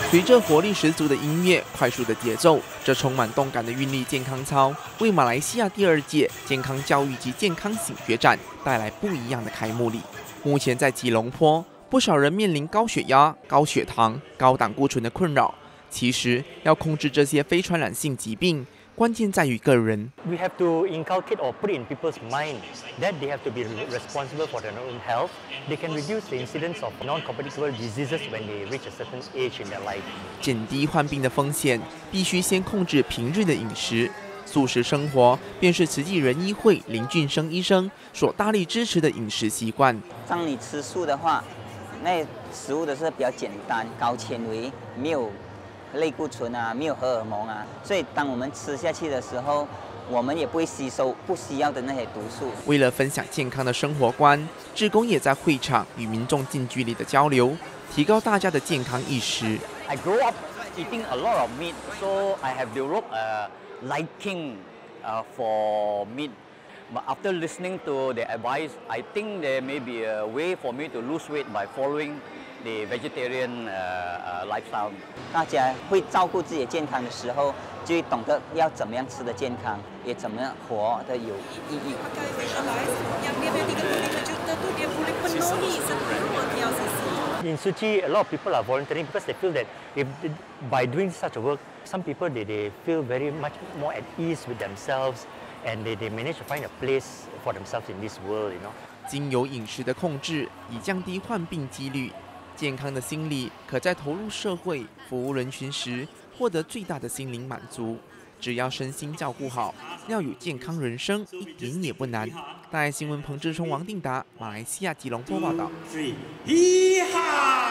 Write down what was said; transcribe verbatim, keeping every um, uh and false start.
随着活力十足的音乐、快速的节奏，这充满动感的韵律健康操，为马来西亚第二届健康教育及健康醒觉展带来不一样的开幕礼。目前在吉隆坡，不少人面临高血压、高血糖、高胆固醇的困扰。其实，要控制这些非传染性疾病，关键在于个人。 We have to inculcate or put in people's mind that they have to be responsible for their own health. They can reduce the incidence of non-communicable diseases when they reach a certain age in their life. 减低患病的风险，必须先控制平日的饮食。素食生活便是慈济仁医会林俊生医生所大力支持的饮食习惯。 当你吃素的话，那食物都是比较简单、高纤维，没有类固醇啊，没有荷尔蒙啊，所以当我们吃下去的时候，我们也不会吸收不需要的那些毒素。 为了分享健康的生活观，志工也在会场与民众近距离的交流，提高大家的健康意识。 I grew up eating a lot of meat, so I have developed a liking uh, for meat. But after listening to the advice, I think there may be a way for me to lose weight by following the vegetarian uh, uh, lifestyle. 大家会照顾自己的健康的时候，就会懂得要怎么样吃的健康，也怎么样活的有意义。 In Suchi, a lot of people are volunteering because they feel that if by doing such a work, some people they, they feel very much more at ease with themselves, and they, they manage to find a place for themselves in this world, you know. 经由饮食的控制，以降低患病几率。健康的心理，可在投入社会、服务人群时，获得最大的心灵满足。只要身心照顾好，要有健康人生，一点也不难。大爱新闻彭志聪、王定达，马来西亚吉隆坡报道。